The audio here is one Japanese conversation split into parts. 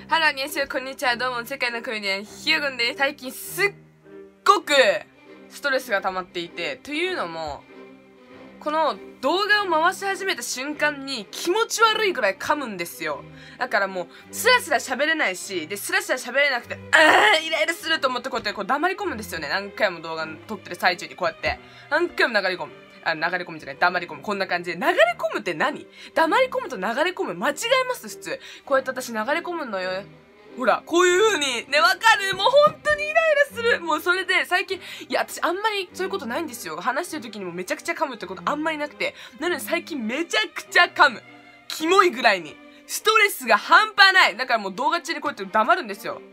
ハロー、アンニョンセヨ、こんにちは。どうも、世界のコメディアン、ひよごんです。最近すっごくストレスが溜まっていて、というのも、この動画を回し始めた瞬間に気持ち悪いぐらい噛むんですよ。だからもう、スラスラ喋れないし、で、スラスラ喋れなくて、イライラすると思ってこうやってこう黙り込むんですよね。何回も動画撮ってる最中にこうやって。何回も流れ込む。流れ込むじゃない、黙り込む。こんな感じで。流れ込むって何？黙り込むと流れ込む。間違えます、普通。こうやって私流れ込むのよ。ほら、こういう風に。ね、わかる？もう本当にイライラする。もうそれで、最近、いや、私あんまりそういうことないんですよ。話してる時にもめちゃくちゃ噛むってことあんまりなくて。なので最近めちゃくちゃ噛む。キモいぐらいに。ストレスが半端ない。だからもう動画中にこうやって黙るんですよ。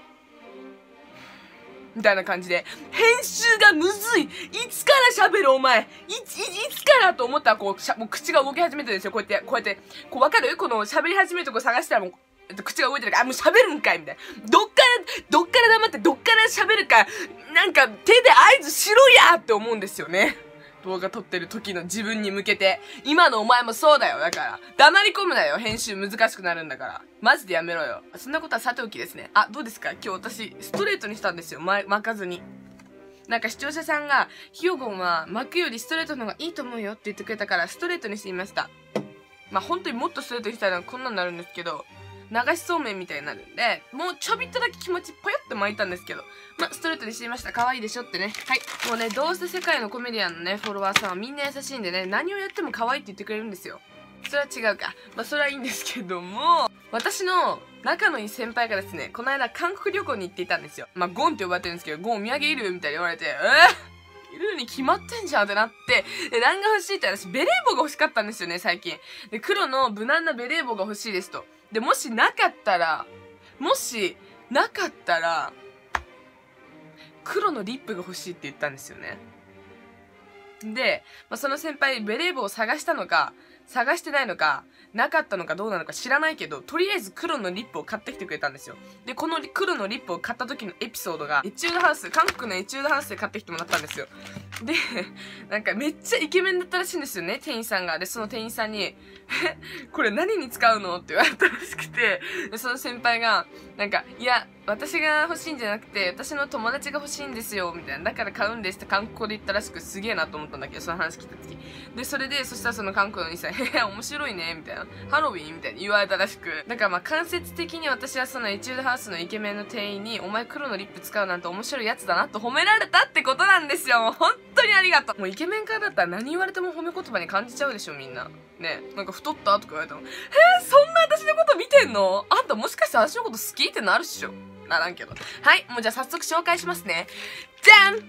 みたいな感じで、編集がむずい。いつから喋るお前。いつからと思ったらこう、もう口が動き始めてるんですよ。こうやって、こうわかる？この喋り始めるとこ探したらもう、口が動いてるから、もう喋るんかいみたいな。どっから黙って、どっから喋るか、なんか手で合図しろやって思うんですよね。動画撮ってる時の自分に向けて。今のお前もそうだよ。だから。黙り込むなよ。編集難しくなるんだから。マジでやめろよ。そんなことはさておきですね。あ、どうですか？今日私、ストレートにしたんですよ。巻かずに。なんか視聴者さんが、ひよごんは巻くよりストレートの方がいいと思うよって言ってくれたから、ストレートにしてみました。まあ本当にもっとストレートにしたらこんなになるんですけど、流しそうめんみたいになるんで、もうちょびっとだけ気持ちぽよって巻いたんですけど、まあ、ストレートにしてみました。可愛いでしょってね。はい。もうね、どうせ世界のコメディアンのね、フォロワーさんはみんな優しいんでね、何をやっても可愛いって言ってくれるんですよ。それは違うか。まあ、それはいいんですけども、私の仲のいい先輩がですね、この間韓国旅行に行っていたんですよ。まあ、ゴンって呼ばれてるんですけど、ゴンお土産いるみたいに言われて、いるに決まってんじゃんってなって、で、何が欲しいって私、ベレー帽が欲しかったんですよね、最近。で、黒の無難なベレー帽が欲しいですと。で、もしなかったら、黒のリップが欲しいって言ったんですよね。で、まあ、その先輩、ベレー帽を探したのか、探してないのか、なかったのかどうなのか知らないけど、とりあえず黒のリップを買ってきてくれたんですよ。で、この黒のリップを買った時のエピソードが、エチュードハウス、韓国のエチュードハウスで買ってきてもらったんですよ。で、なんかめっちゃイケメンだったらしいんですよね、店員さんが。で、その店員さんに、これ何に使うのって言われたらしくて、で、その先輩が、なんか、いや、私が欲しいんじゃなくて、私の友達が欲しいんですよ、みたいな。だから買うんですって韓国語で言ったらしく、すげえなと思ったんだけど、その話聞いた時。で、それで、そしたらその韓国の兄さん、面白いね、みたいな。ハロウィンみたいに言われたらしく。だからまあ、間接的に私はそのエチュードハウスのイケメンの店員に、お前黒のリップ使うなんて面白いやつだなと褒められたってことなんですよ。もう本当にありがとう。もうイケメンからだったら何言われても褒め言葉に感じちゃうでしょ、みんな。ね。なんか太ったとか言われても、そんな私のこと見てんの？あんたもしかして私のこと好きってなるっしょ。ならんけど。はい。もうじゃあ早速紹介しますね。じゃん！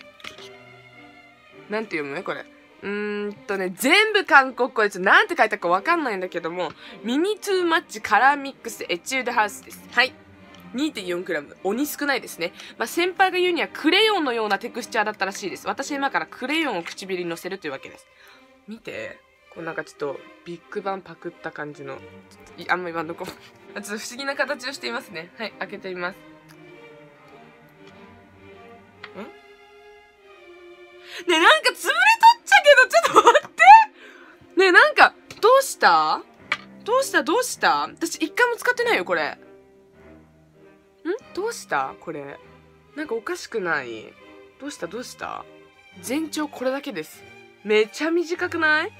なんて読む？これ。全部韓国語です。なんて書いたかわかんないんだけども、ミニトゥーマッチカラーミックスエチュードハウスです。はい。2.4g。鬼少ないですね。まあ、先輩が言うにはクレヨンのようなテクスチャーだったらしいです。私今からクレヨンを唇に乗せるというわけです。見て。こうなんかちょっとビッグバンパクった感じの。あんま言わんとこ。ちょっと不思議な形をしていますね。はい。開けてみます。ねえ、なんか潰れとっちゃけど、ちょっと待って。ねえ、なんか、どうした私一回も使ってないよ、これ。どうしたこれ。なんかおかしくない？どうした全長これだけです。めちゃ短くない？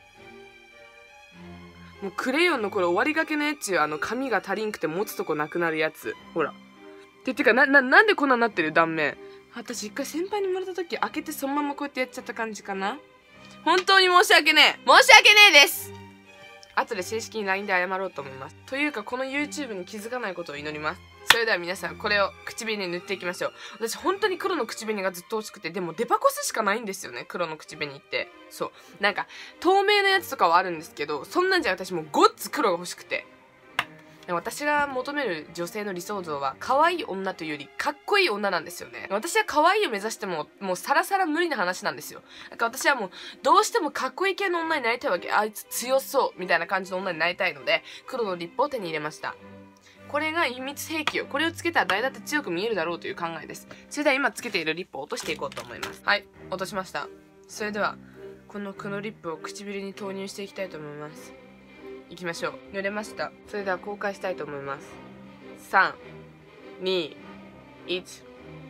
もうクレヨンのこれ終わりがけのやつよ。紙が足りんくて持つとこなくなるやつ。ほら。てか、なんでこんなになってる断面。私一回先輩にもらった時開けてそのままこうやってやっちゃった感じかな。本当に申し訳ねえです。後で正式に LINE で謝ろうと思います。というかこの YouTube に気づかないことを祈ります。それでは皆さんこれを唇に塗っていきましょう。私本当に黒の口紅がずっと欲しくて、でもデパコスしかないんですよね、黒の口紅って。そう。なんか透明なやつとかはあるんですけど、そんなんじゃ私もうごっつ黒が欲しくて。私が求める女性の理想像は可愛い女というよりかっこいい女なんですよね。私は可愛いを目指してももうさらさら無理な話なんですよ。だから私はもうどうしてもかっこいい系の女になりたいわけ。あいつ強そうみたいな感じの女になりたいので、黒のリップを手に入れました。これが秘密兵器よ。これをつけたら誰だって強く見えるだろうという考えです。それでは今つけているリップを落としていこうと思います。はい、落としました。それではこの黒リップを唇に投入していきたいと思います。いきましょう。塗れました。それでは公開したいと思います。 3、2、1。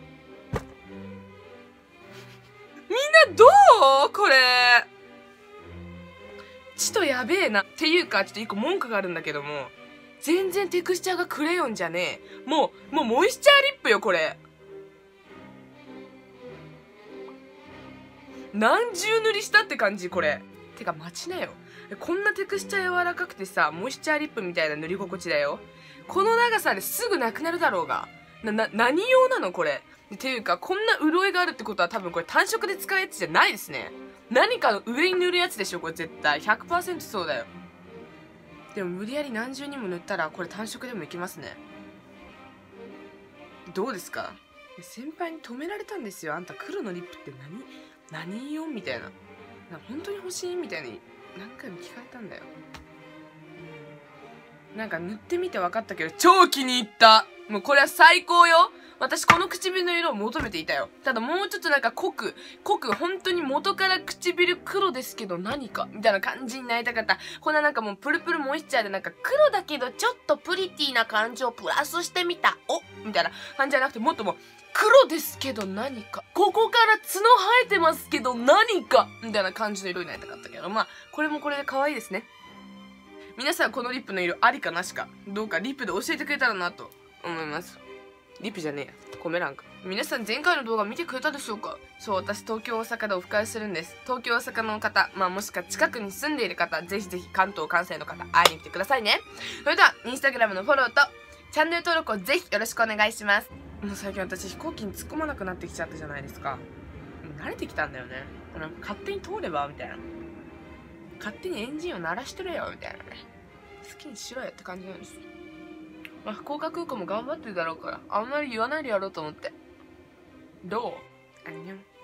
みんなどうこれ。ちとやべえな。っていうか、ちょっと一個文句があるんだけども、全然テクスチャーがクレヨンじゃねえ。もうモイスチャーリップよ、これ。何重塗りしたって感じ、これ。てか、待ちなよ。こんなテクスチャー柔らかくてさ、モイスチャーリップみたいな塗り心地だよ。この長さですぐなくなるだろうが。何用なのこれ。っていうか、こんな潤いがあるってことは多分これ単色で使うやつじゃないですね。何かの上に塗るやつでしょこれ絶対。100% そうだよ。でも無理やり何重にも塗ったらこれ単色でもいけますね。どうですか？先輩に止められたんですよ。あんた黒のリップって何よみたいな。本当に欲しいみたいに何回も聞かれたんだよ。なんか塗ってみて分かったけど超気に入った。もうこれは最高よ。私この唇の色を求めていたよ。ただもうちょっとなんか濃く本当に元から唇黒ですけど何かみたいな感じになりたかった。こんななんかもうプルプルモイスチャーでなんか黒だけどちょっとプリティな感じをプラスしてみた。みたいな感じじゃなくてもっともう黒ですけど何か。ここから角生えてますけど何かみたいな感じの色になりたかったけど、まあこれもこれで可愛いですね。皆さんこのリップの色ありかなしかどうかリップで教えてくれたらなと思います。リップじゃねえや。コメ欄か。皆さん前回の動画見てくれたでしょうか？そう、私東京大阪でオフ会するんです。東京大阪の方、もしくは近くに住んでいる方、ぜひぜひ関東関西の方、会いに来てくださいね。それでは、インスタグラムのフォローと、チャンネル登録をぜひよろしくお願いします。もう最近私飛行機に突っ込まなくなってきちゃったじゃないですか。もう慣れてきたんだよね。勝手に通ればみたいな。勝手にエンジンを鳴らしてるよみたいなね。好きにしろよって感じなんです。福岡空港も頑張ってるだろうから、あんまり言わないでやろうと思って。どう？あんにょん。